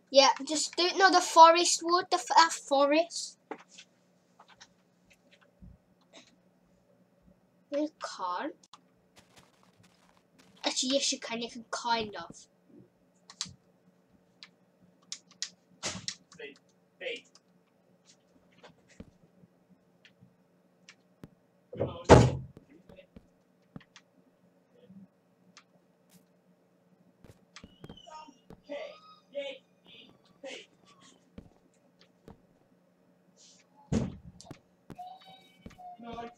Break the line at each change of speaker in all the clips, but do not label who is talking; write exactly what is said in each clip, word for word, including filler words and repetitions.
Yeah, just do no the forest wood, the uh, forest. You can't. Actually, yes, you can. You can kind of.
Hey, hey. Come on. Hey, hey, hey. No.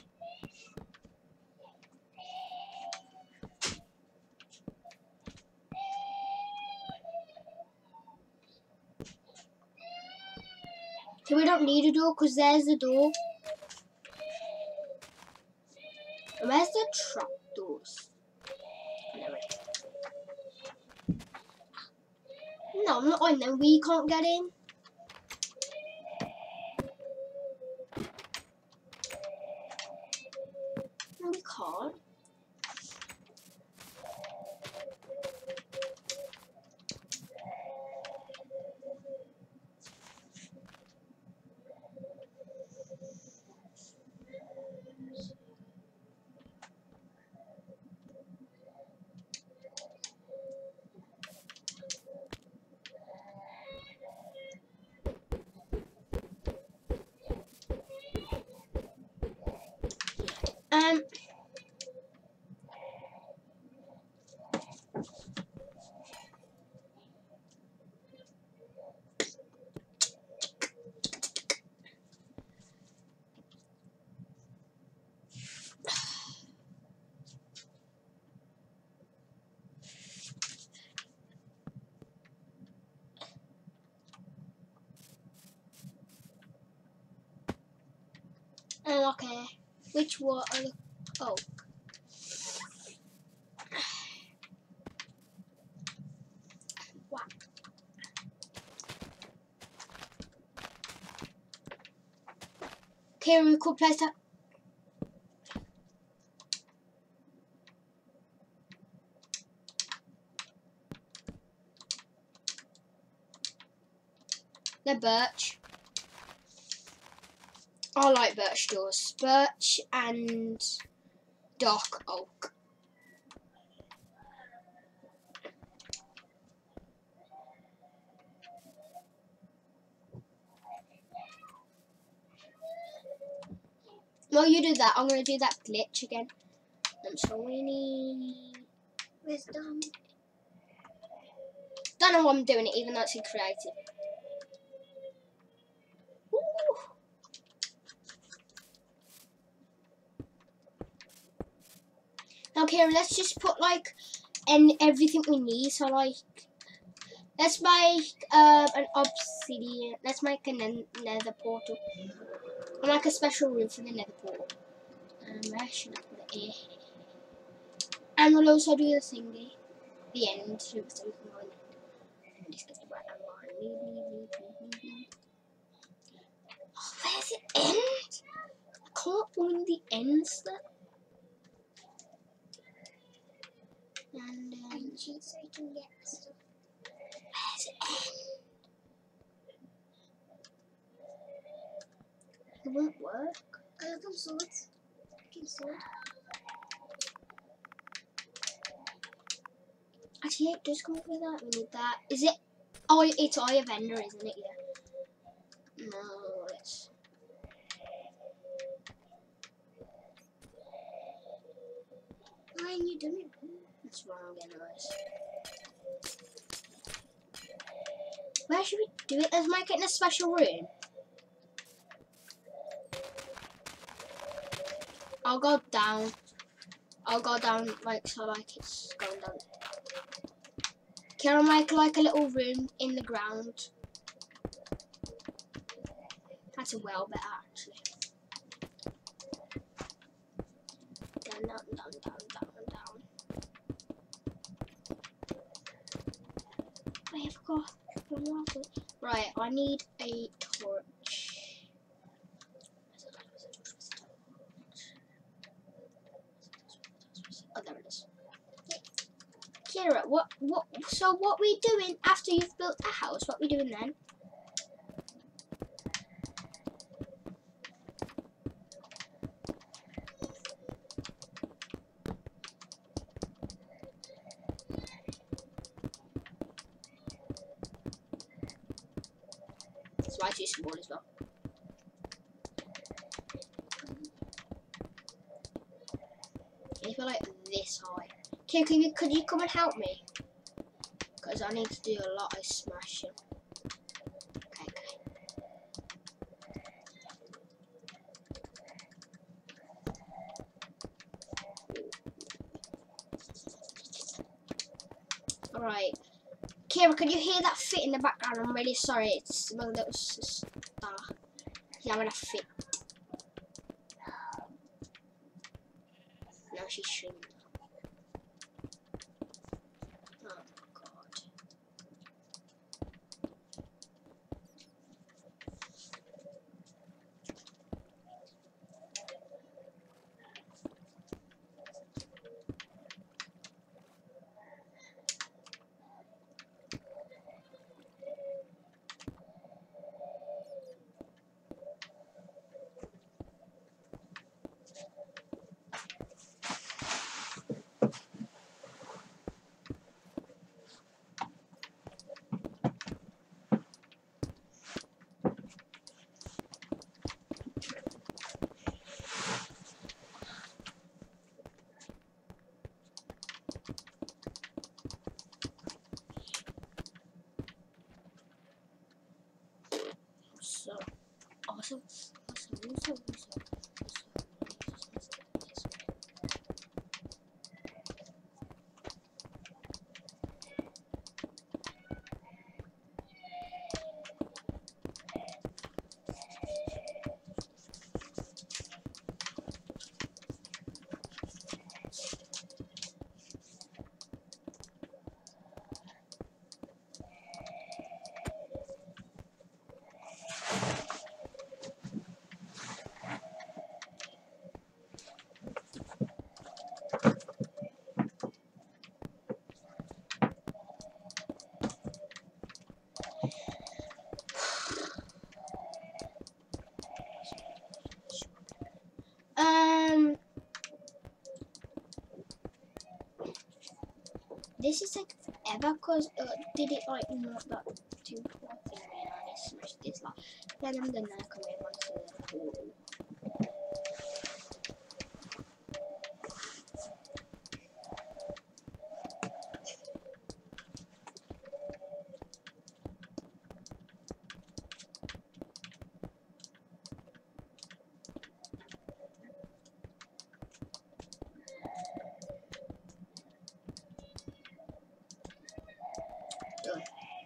So we don't need a door because there's the door. And where's the trap doors? No, I'm not in them. We can't get in. No, we can't. Um. Oh, okay. Which one? Are the, oh. Wow. Okay, we could place that. The birch. I like birch doors. Birch and dark oak. No, you do that. I'm gonna do that glitch again. I'm sorry. Wisdom. Don't know why I'm doing it, even though it's in creative. Ooh. Now, Kieran, let's just put like and everything we need. So like, let's make uh, an obsidian. Let's make a nether portal. And like a special room for the nether portal. Um, where should I put it here? And we'll also do the thingy, the end, so we can go in there. And just get the right line. Oh, where's the end? I can't find the ends there. And um, and cheat so you can get the stuff. Where's the end? It won't work. I have some swords. Give sword. Actually, it does come up with that. We need that. Is it? Oh, it's Eye of Ender, isn't it? Yeah. No, it's. Why ain't you done it? That's wrong, anyways. Where should we do it? Let's make it in a special room. I'll go down. I'll go down like so, like it's going down. Can I make like a little room in the ground? That's a well better actually. Down, down, down, down, down, down. I have got one more. Right, I need a torch. Oh, there it is. Kira, what, what, so what we doing after you've built a house? What we doing then? It's way too small as well. If you're like this high. Okay, could you, could you come and help me? Because I need to do a lot of smashing. Okay, okay. Alright. Kira, could you hear that fit in the background? I'm really sorry. It's my little sister. Yeah, I'm gonna fit. No, she shouldn't. Oh god. So, awesome, awesome, awesome, awesome. Um, this is like forever because uh, did it like not that too poor thing and I smashed this like then I'm gonna come in once the pool. Done.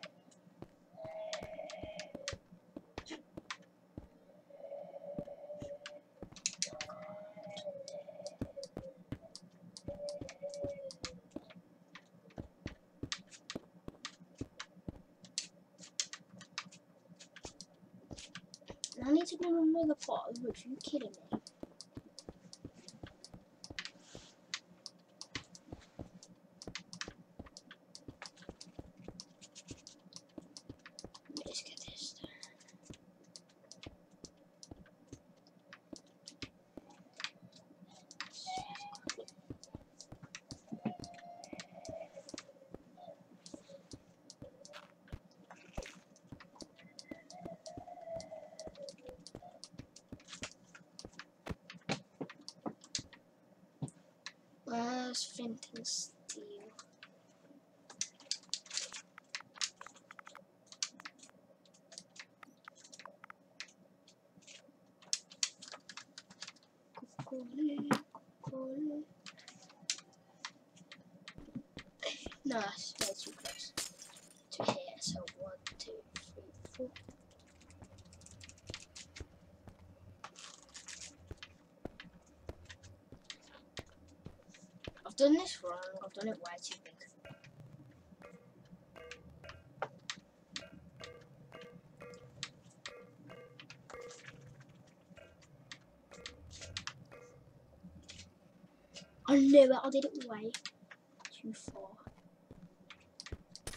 I need to do another part of the roof. Are you kidding me? Let's get this done. Where's flint and steel? Cuckoo, cuckoo. No, that's way too close to here. So one, two, three, four. I've done this wrong. I've done it way too big. I knew it. I did it way too far.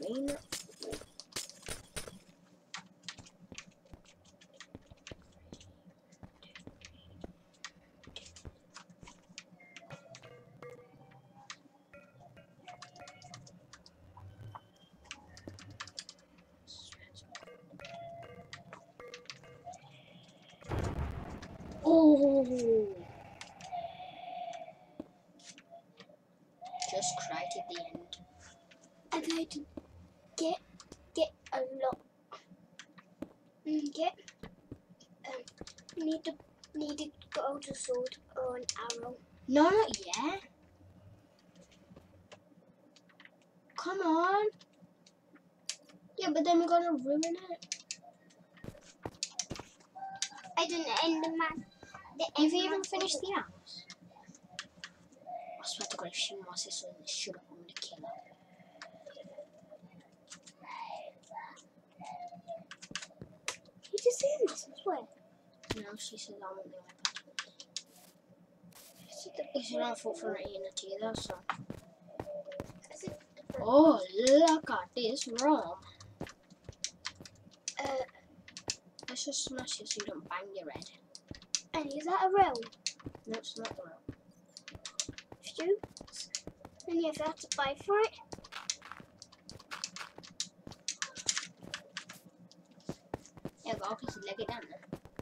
green. Oh, just cried at the end.
I tried to get get a lot. Mm, Get um need to need to go to sword or an arrow.
No, not yet. Come on. Yeah, but then we're gonna ruin it.
I didn't end the man. The
Have you
end
even
man-
finished the house? I swear to God, if she wants this one, shut up, I'm gonna kill her.
You just saying this as well.
No, she says I want the iPad.
Is it
It's not for for eating it either, so.
the, is it the,
Oh, look at this ROM.
uh,
Let's just smash it so you don't bang your head.
and is that a row?
No, it's not the ROM.
Shoot. And you have to buy for it.
Yeah, go, because leg it down there.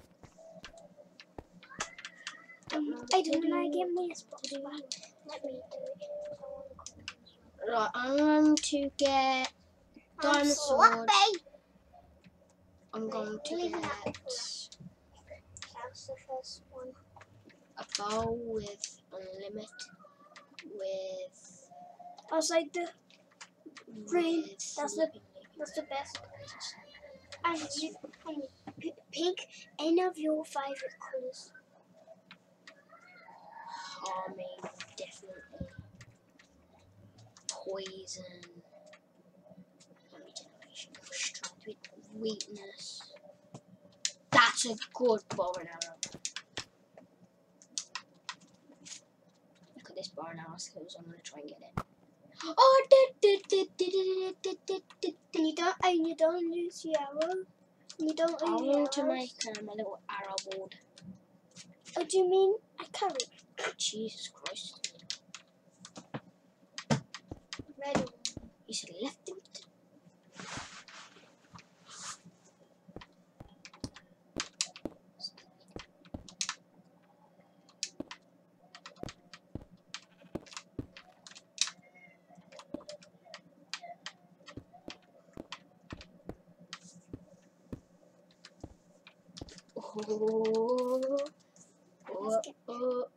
Um, I don't know. I get my Xbox back. Let me do it.
Right, I'm going to get
I'm
diamond sword.
sloppy.
I'm going to
Leave
get
that That's the first one.
a bow with unlimit, with
I was like the Green,
with
that's the-
sleeping
that's the best.
devices.
And you and p- pick any of your favorite colours.
Harming, definitely. Poison. Regeneration. Strength with weakness. That's a good bow and arrow. Look at this bow and arrow skills. I'm gonna try and get it. Oh, did, did, did, did, did, did, did, did,
And you don't and you don't lose your arrow. You don't
I
lose your
want to
arrows.
make um, a little arrow board.
Oh, do you mean a carrot?
Jesus Christ.
Red one.
You should have left him. Oh, oh,
Let's get-
oh.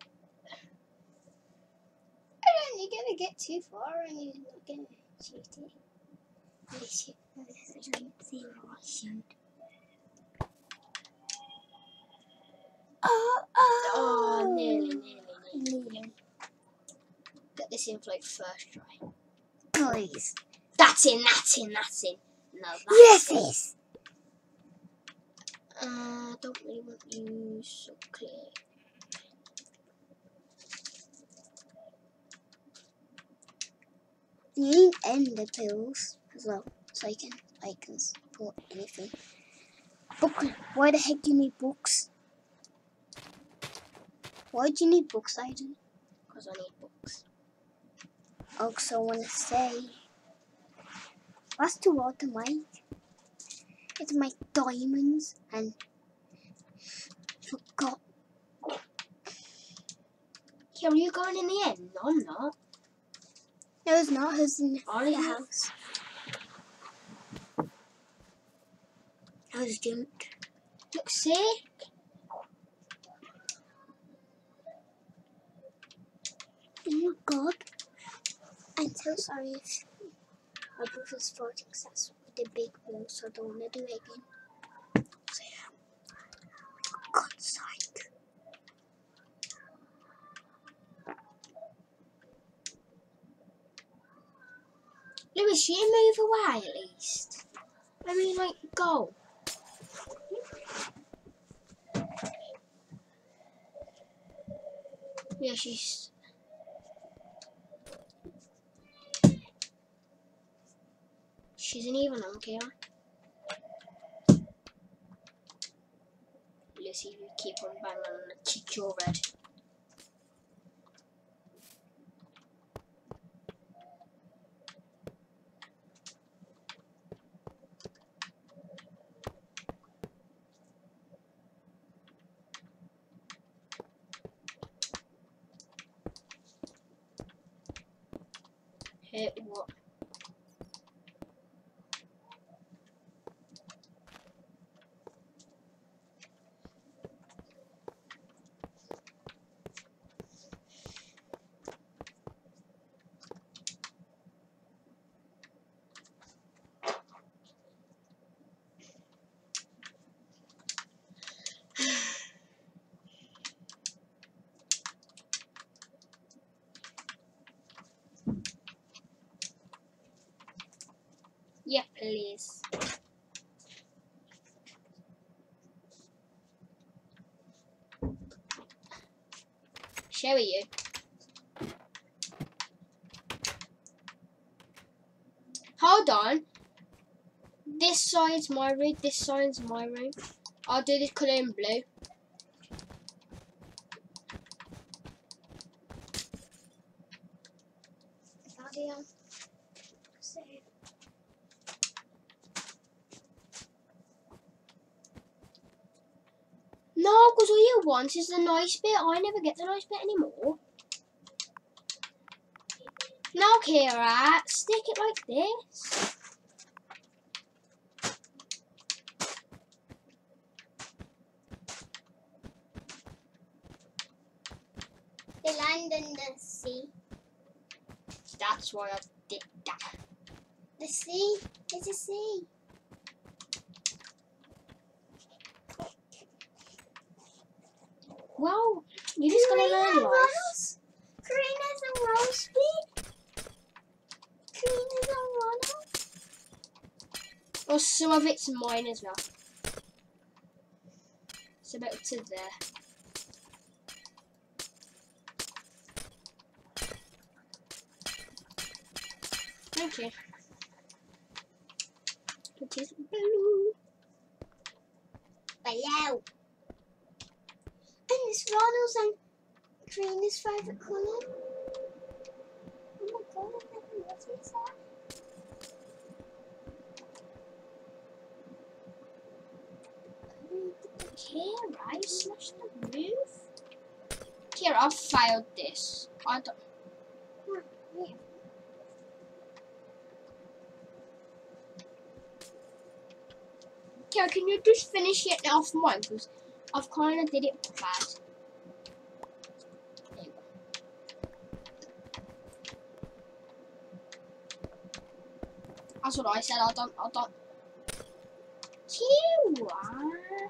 I don't. You're gonna get too far and you're not gonna shoot it. You shoot. Zero shoot. Oh, oh,
Oh, nearly, nearly, nearly.
Nearly.
Get this in for like first try.
Please.
That's in, that's in, that's in. No, that's
Yes,
in.
yes.
Uh, don't really want you so clear.
You need ender pills as well, so I can I can support anything. Book. Why the heck do you need books? Why do you need books, Aiden?
Because I need books.
Also, want to say that's too hard to make. It's make diamonds and forgot.
Yeah, are you going in the end? No, I'm not.
No, it's not. It's in
Are
the
you?
house. I was jumped.
Look, see?
Oh my god. I'm so sorry if my brother's fighting success with the big ball, so I don't want to do it again. So yeah. God's sake.
Lewis, you move away at least. I mean, like, go. Yeah, she's... She isn't even on camera. Let's see if you keep on banging on the kick your red. Hit what? Yeah, please. Share with you. Hold on. This side's my room. This side's my room. I'll do this colour in blue.
Audio. Save.
No, because all you want is the nice bit. I never get the nice bit anymore. Now, Kira, stick it like this.
The land and the sea.
That's why I did that.
The sea is a sea.
Wow, you're just gonna learn life.
Rose. Green is a rose bit. Green is a Ronald.
Well, some of it's mine as well. It's about to there. Thank you. It is blue.
Below. And it's Ronald's and green is favourite colour. Oh my god, I never noticed that.
Kira, you smashed the roof. Kira, I failed this. I don't.
Yeah.
Kira, can you just finish it off mine? Because I've kind of did it bad. There you go. That's what I said. I don't. I don't. Kira.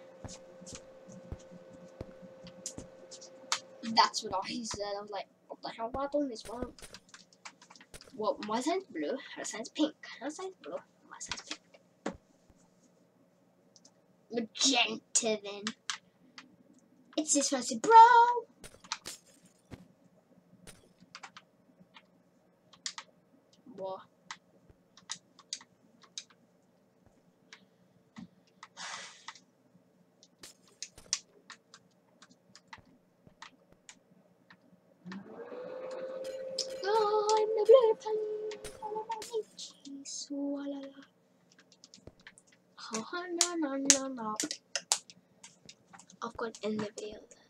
That's what I said. I was like, what the hell have I done this wrong? Well, my side's blue, her side's pink. Her side's blue, my side's pink. Magenta then. It's this one's bro. What? I'm the blue pally, all my cheese, la la. Oh, no, no, no, no. I've got in the video.